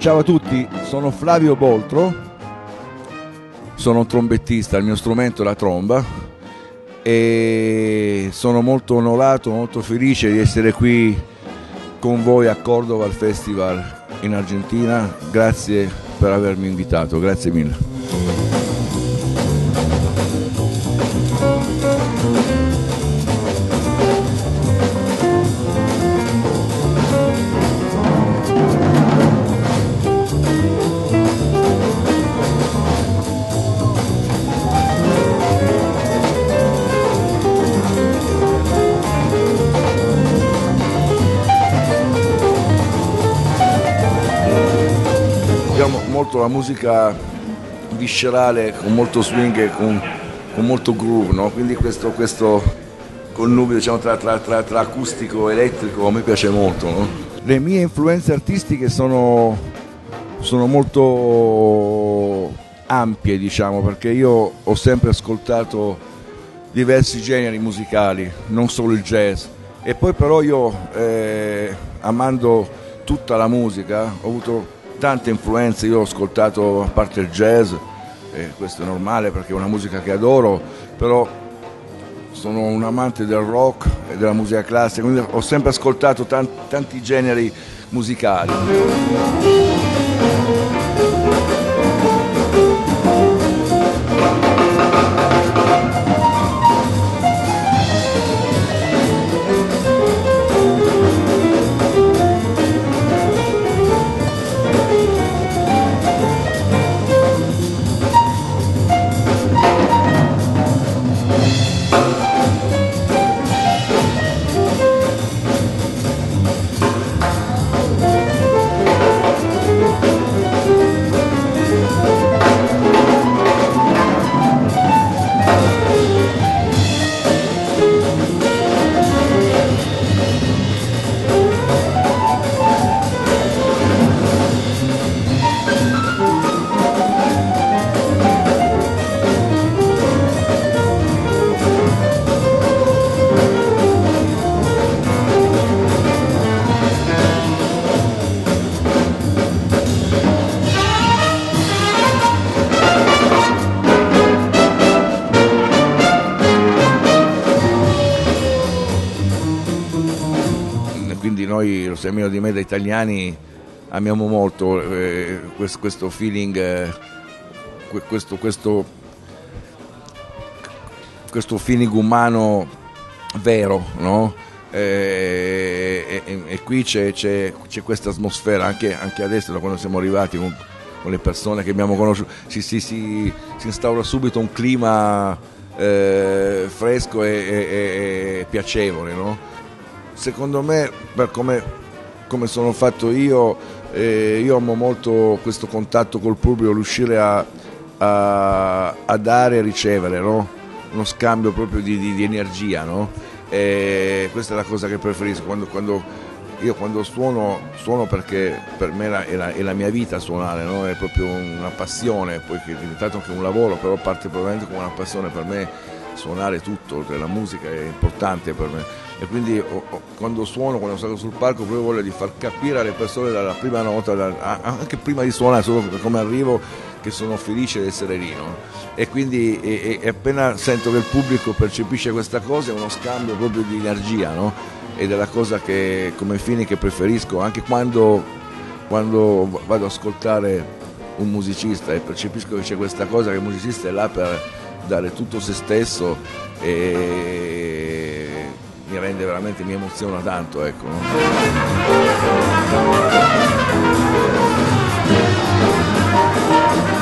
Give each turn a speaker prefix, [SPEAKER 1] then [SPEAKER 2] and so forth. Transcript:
[SPEAKER 1] Ciao a tutti, sono Flavio Boltro, sono un trombettista, il mio strumento è la tromba e sono molto onorato, molto felice di essere qui con voi a Cordova al Festival in Argentina. Grazie per avermi invitato, grazie mille. Molto la musica viscerale, con molto swing e con molto groove, no? Quindi questo connubio, diciamo, tra acustico e elettrico mi piace molto, no? Le mie influenze artistiche sono molto ampie, diciamo, perché io ho sempre ascoltato diversi generi musicali, non solo il jazz, e poi però io amando tutta la musica ho avuto tante influenze. Io ho ascoltato, a parte il jazz, questo è normale perché è una musica che adoro, però sono un amante del rock e della musica classica, quindi ho sempre ascoltato tanti generi musicali. Noi, lo sai meglio di me, da italiani amiamo molto questo feeling, questo feeling umano vero, no? E qui c'è questa atmosfera anche adesso, da quando siamo arrivati con le persone che abbiamo conosciuto, si instaura subito un clima fresco e piacevole, no? Secondo me, per come sono fatto io amo molto questo contatto col pubblico, riuscire a dare e ricevere, no? Uno scambio proprio di energia, no? E questa è la cosa che preferisco quando suono perché per me è la mia vita suonare, no? È proprio una passione, poi che è diventato anche un lavoro, però parte probabilmente come una passione per me. Suonare tutto, la musica è importante per me e quindi quando salgo sul palco proprio voglio di far capire alle persone dalla prima nota, anche prima di suonare, solo come arrivo, che sono felice di essere lì, no? E quindi e appena sento che il pubblico percepisce questa cosa è uno scambio proprio di energia, no? Ed è la cosa che come fine che preferisco anche quando vado ad ascoltare un musicista e percepisco che c'è questa cosa, che il musicista è là per dare tutto se stesso e mi rende veramente, mi emoziona tanto, ecco, no?